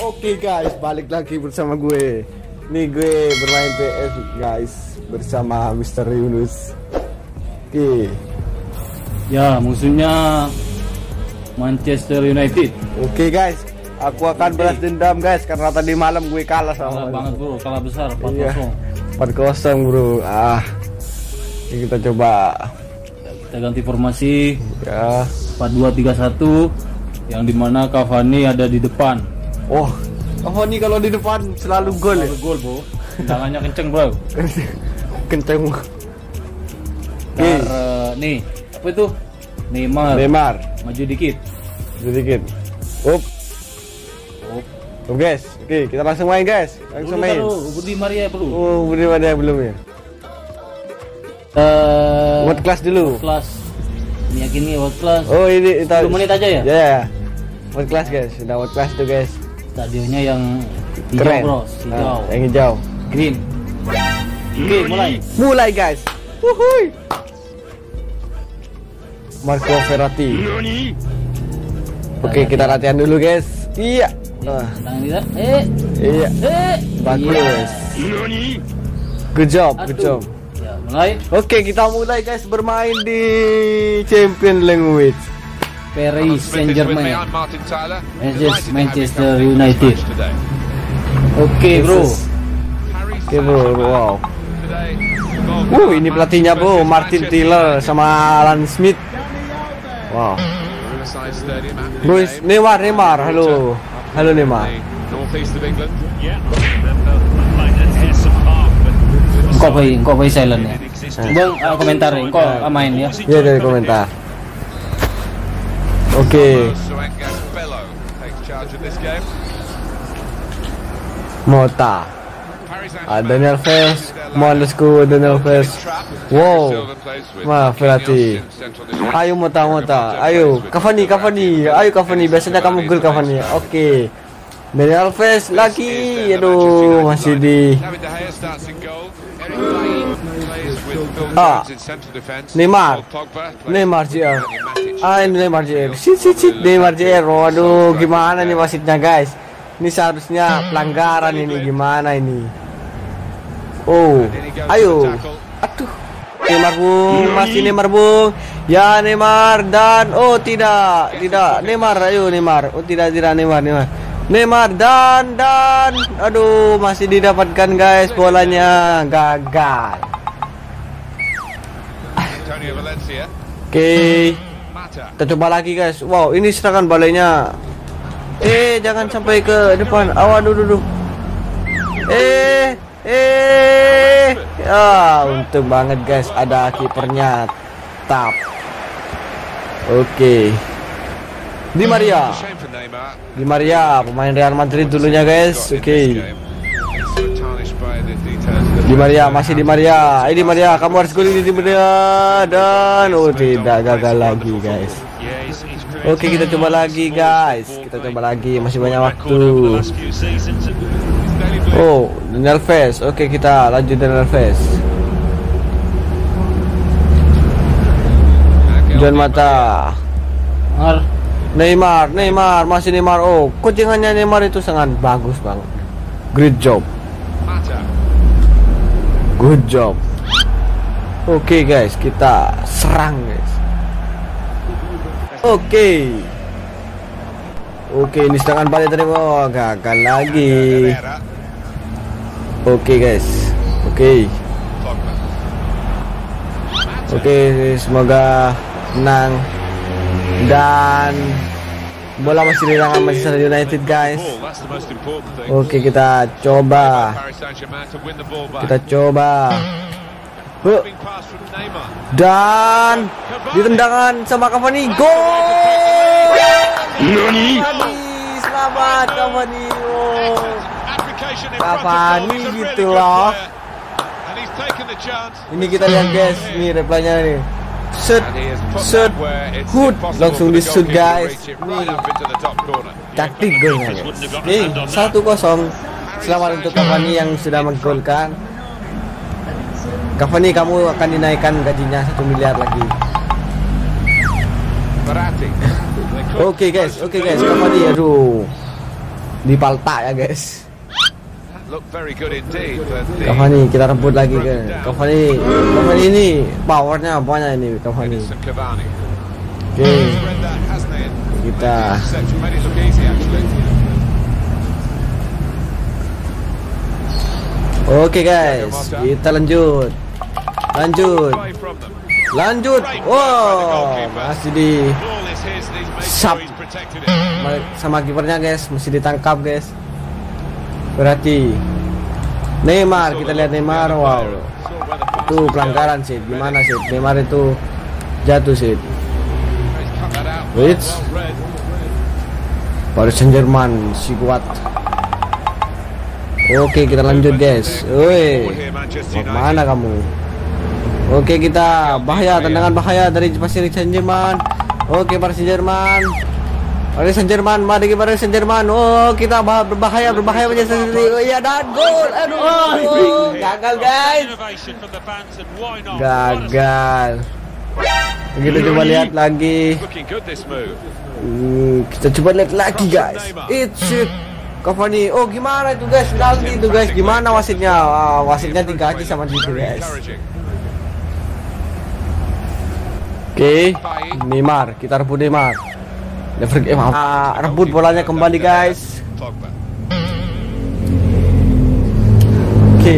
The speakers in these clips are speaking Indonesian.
Oke guys, balik lagi bersama gue. Nih gue bermain PS guys bersama Mr. Yunus. Oke. Ya, musuhnya Manchester United. Oke guys, aku akan balas dendam guys karena tadi malam gue kalah sama. Kalah banget bro, kalah besar 4-0. Iya, 4-0 bro. Ini kita coba. Kita ganti formasi. Ya. 4-2-3-1 yang dimana Cavani ada di depan. Oh, Cavani kalau di depan selalu gol ya. Gol bro, tendangannya kenceng bro. Kenceng. Nih, apa itu? Neymar. Maju dikit. Up. Guys, oke kita langsung main guys. Langsung main. Budi Maria perlu. Oh, Budi Maria belum ya. World class dulu. Class. Meyakini world class. Oh ini 10 menit aja ya? Ya. World class guys, sudah world class tuh guys. Stadionnya yang hijau keren bro, hijau. Yang hijau. Green. Oke, mulai guys. Wuhui. Marco Verratti. Oke, kita latihan dulu guys. Iya. Tangan kita. Iya. Bagus. Good job. Ya, mulai. Oke, kita mulai guys bermain di Champion Language. Paris Saint-Germain Manchester United. Oke bro. Wow. Ini pelatihnya bro, Martin Tyler sama Alan Smith. Wow. Boys, Neymar. Halo Neymar. Engkau by silent ya. Bang, komentar engkau main ya. Iya dari komentar. Oke. Mota. Daniel Alves, Daniel Alves. Wow. Verratti. Ayo Mota. Ayo Cavani. Ayo Cavani, biasanya kamu gol Cavani. Oke. Daniel Alves lagi. Aduh, masih di Neymar JR. Neymar JR. Waduh, gimana nih wasitnya guys? Ini seharusnya pelanggaran ini, gimana ini? Oh, ayo. Aduh. Neymar bung. Ya Neymar dan tidak. Neymar, ayo Neymar. Oh tidak Neymar dan aduh, masih didapatkan guys, bolanya gagal. Oke. Kita coba lagi guys. Wow, ini serangan balainya. Jangan sampai ke depan. Aduh. Untung banget guys ada kipernya. Tap. Oke. Di Maria, pemain Real Madrid dulunya guys. Oke. Di Maria, masih Di Maria. Di Maria, kamu harus gol ini Di Maria dan tidak, gagal lagi guys. Oke, kita coba lagi guys. Masih banyak waktu. Oh, Daniel Alves. Oke, kita lanjut Daniel Alves. Juan Mata. Neymar, masih Neymar. Oh, kucingannya Neymar itu sangat bagus banget. Great job. Good job. Oke guys, kita serang guys. Oke, ini serangan balik tadi. Oh, gagal lagi. Oke guys. Oke, semoga menang. Dan bola masih di tangan Manchester United guys. Oke, kita coba. Dan ditendangan sama Cavani. Gol! Selamat Cavani. Cavani gitu loh. Ini kita lihat guys, ini replaynya nih. Shoot, hood, langsung di shoot guys. Nih, cantik golnya guys. Nih, 1-0. Selamat untuk Cavani yang sudah menggolkan. Cavani, kamu akan dinaikkan gajinya 1 miliar lagi. Oke guys, Cavani, aduh. di palta ya guys. Cavani kita rebut lagi kan. Cavani ini powernya banyak ini Cavani. Oke. Kita Oke guys, kita lanjut. Wow, masih di sub sama kipernya guys, masih ditangkap guys. Berarti Neymar, kita lihat Neymar. Wow, itu pelanggaran sih. Gimana sih Neymar itu jatuh sih. Which Paris Saint-Germain si kuat. Oke, kita lanjut guys. Woi, mana kamu? Oke, kita bahaya, tendangan bahaya dari Paris Saint-Germain. Oke, Paris Saint-Germain. Mari ke Paris Saint-Germain. Oh, kita berbahaya menjadi sendiri. Oh iya, dan gol. Aduh, gagal guys. Gagal. Kita coba lihat lagi. Kita coba lihat lagi guys. It's it. Cavani. Oh, gimana itu guys? Penalti itu guys. Gimana wasitnya? Wasitnya diganti sama gitu guys. Oke, Neymar, kita rebut Neymar. Rebut bolanya kembali guys. Oke.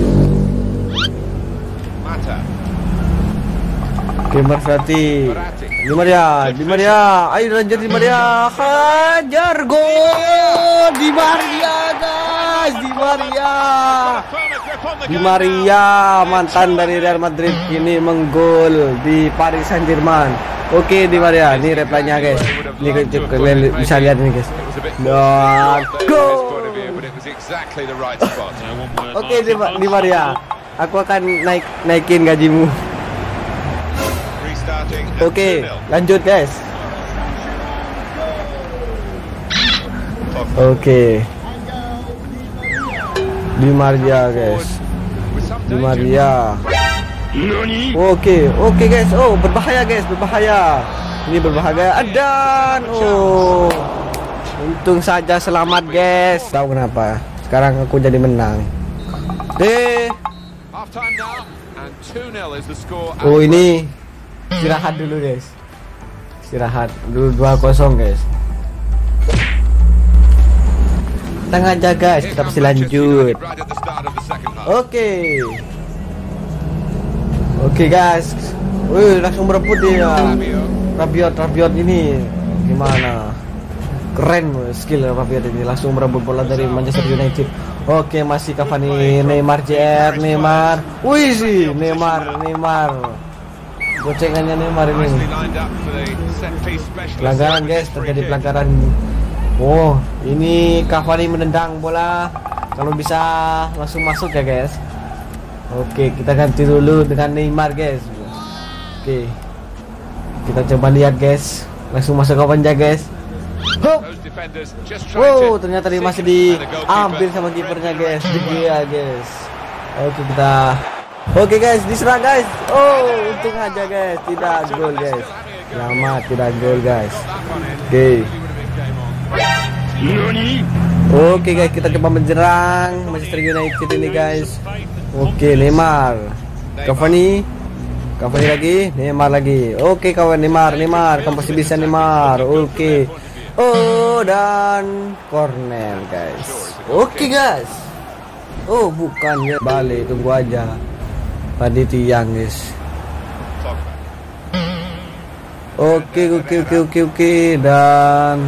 Oke, berarti Di Maria, ayo lanjut Di Maria, hajar gol Di Maria guys, Di Maria mantan dari Real Madrid ini menggol di Paris Saint-Germain. Oke, Di Maria, ini replaynya guys, ini kalian bisa lihat nih guys. Dan gol. Oke, Di Maria, aku akan naikin gajimu. Oke, lanjut guys. Oke, Di Maria guys, Di Maria. Oke guys. Oh, berbahaya guys, berbahaya. Ini berbahaya. Dan untung saja selamat guys. Tahu kenapa? Sekarang aku jadi menang. Oh, ini istirahat dulu guys. Istirahat dulu 2-0 guys. Tenang aja guys, kita pasti lanjut. Oke guys. Wih, langsung berebut dia. Rabiot ini gimana? Keren skill Rabiot ini, langsung merebut bola dari Manchester United. Oke, masih Cavani, Neymar JR, Neymar. Wih sih, Neymar. Gocengannya Neymar ini. Pelanggaran guys, terjadi pelanggaran. Oh, ini Cavani menendang bola. Kalau bisa langsung masuk ya guys. Oke, kita ganti dulu dengan Neymar guys. Oke, kita coba lihat guys. Langsung masuk ke panja guys. Wow, ternyata dia masih diambil sama kipernya guys. Dia guys. Oke guys, diserang guys. Oh, untung aja guys, tidak gol guys. Selamat, tidak gol guys. Oke guys, kita coba menyerang Manchester United ini guys. Oke, Neymar, Cavani lagi, Neymar lagi. Oke kawan, Neymar, kamu pasti bisa Neymar. Oke. Oh, dan corner guys. Oke guys. Oh, bukan ya, balik, tunggu aja. Tadi tiang guys. Oke, dan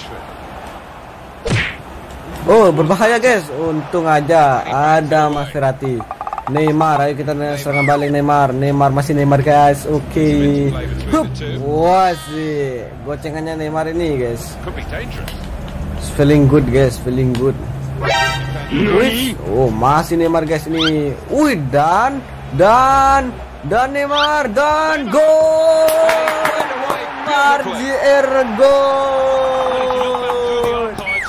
oh, berbahaya guys. Untung aja ada Mas Verratti. Neymar, ayo kita serang balik Neymar. Masih Neymar guys. Oke. Wah sih, gocengannya Neymar ini guys. Feeling good guys, feeling good. Oh, masih Neymar guys ini. Wih, dan Neymar, dan gol. Neymar JR gol.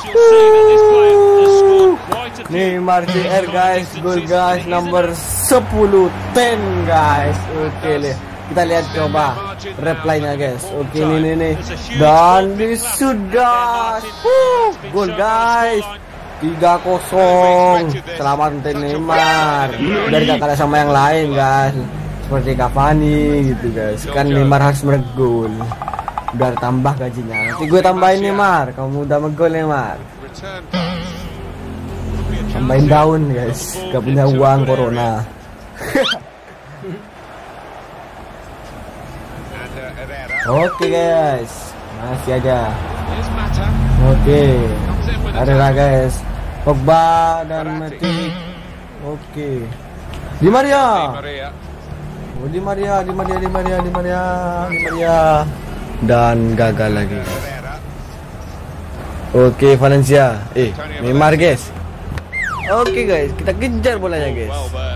Neymar JR guys, gol guys, nomor 10 guys. Oke, Kita lihat coba replaynya guys. Oke, ini dan sudah gol guys. 3-0. Selamat untuk Neymar. Dari gak kalah sama yang lain guys. Seperti Cavani gitu guys. Kan Neymar harus bergol. Udah tambah gajinya. Nanti gue tambahin Neymar. Kamu udah menggol Neymar. Tambahin daun guys. Gak punya uang corona. Oke guys, masih aja. Oke, ada guys, Pogba dan Matic. Oke, Di Maria. Oh, Di Maria. Dan gagal lagi. Oke, Valencia. Neymar guys. Oke guys, kita kejar bolanya guys.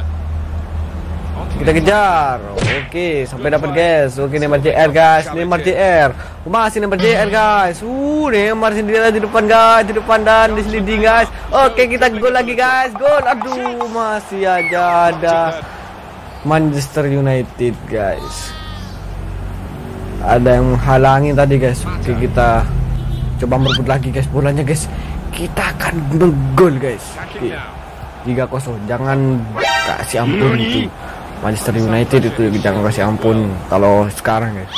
Kita kejar. Oke, sampai dapat guys. Oke, Neymar JR guys. Neymar JR. Masih Neymar JR guys. Neymar sendiri di depan guys, di depan dan di sliding guys. Oke, kita gol lagi guys. Gol. Aduh, masih aja ada Manchester United guys. Ada yang menghalangi tadi guys. Oke, kita coba merebut lagi guys bolanya guys. Kita akan menggol guys. Oke. 3-0. Jangan kasih ampun itu. Manchester United itu jangan kasih ampun kalau sekarang guys.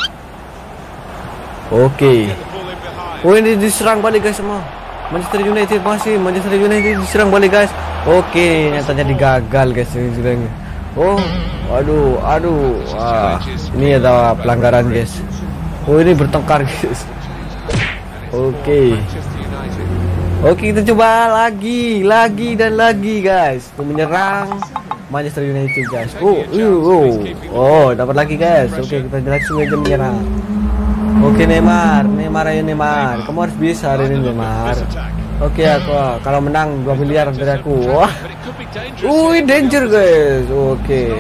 Oke. Oh, ini diserang balik guys semua. Manchester United diserang balik guys. Oke, nyatanya digagal guys ini. Oh, aduh. Ini ada pelanggaran guys. Oh, ini bertengkar guys. Oke, kita coba lagi dan lagi guys. Untuk menyerang Manchester United guys. Oh, dapat lagi guys. Oke, kita langsung aja menyerang. Oke, Neymar. Kamu harus bisa hari ini Neymar. Oke, aku kalau menang 2 miliar dari aku. Wah. Danger guys. Oke.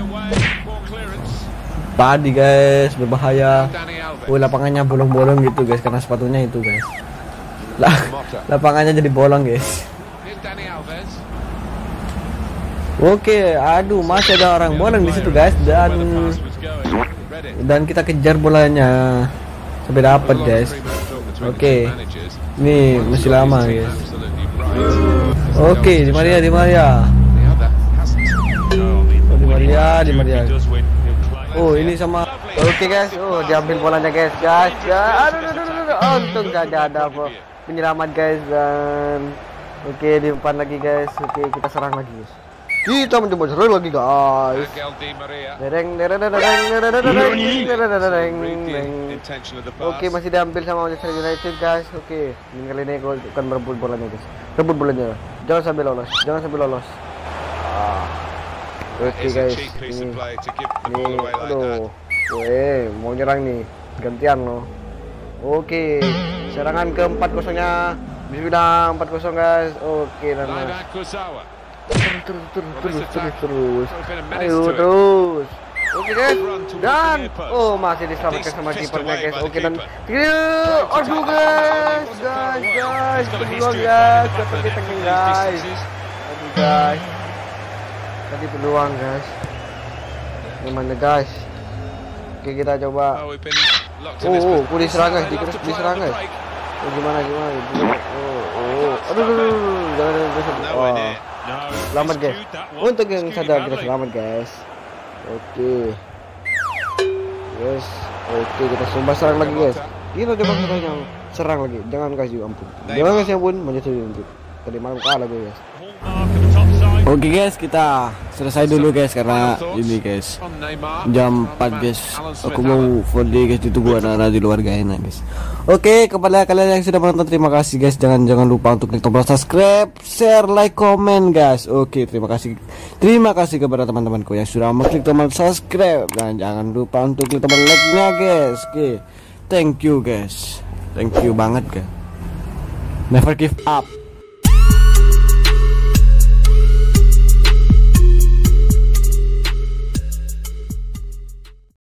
Padi guys, berbahaya. Lapangannya bolong-bolong gitu guys karena sepatunya itu guys. Lapangannya jadi bolong guys. Oke, aduh masih ada orang bolong di situ guys dan kita kejar bolanya sampai dapat guys. Oke, ini masih lama guys. Oke, Di Maria. Oh, ini sama. Oke guys. Oh, diambil bolanya guys. Aduh. Untung gak ada penyelamat guys dan oke, di depan lagi guys. Oke, kita serang lagi guys. Kita mencoba serang lagi guys. Oke, masih diambil sama Manchester United guys. Oke, kali ini gue akan merebut bolanya guys. Rebut bolanya. Jangan sampai lolos. Oke guys. Aduh. Mau nyerang nih. Gantian loh. Oke, serangan ke 4-0-nya. Sudah 4-0 guys. Oke, terus. Ayo terus. Oke guys. Dan masih diselamatkan sama kipernya guys. Oke, dan aduh guys. Peluang guys. Aduh guys. Tadi peluang guys. Gimana guys? Oke, kita coba. Diserang guys. Gimana? Aduh. Jangan. Selamat guys. Untuk yang sadar kita selamat guys. Oke. Yes. Oke, kita coba serang lagi guys. Kita coba serang lagi. Jangan kasih ampun. Manchester United. Tadi malam kalah guys. Oke guys, kita selesai dulu guys karena ini guys jam 4 guys. Aku mau volley guys, ditunggu anak-anak di luar guys. Oke, kepada kalian yang sudah menonton terima kasih guys. Jangan lupa untuk klik tombol subscribe, share, like, komen guys. Oke, terima kasih kepada teman-temanku yang sudah mengklik tombol subscribe dan jangan lupa untuk klik tombol like-nya guys. Oke, thank you guys. Thank you banget guys. Never give up.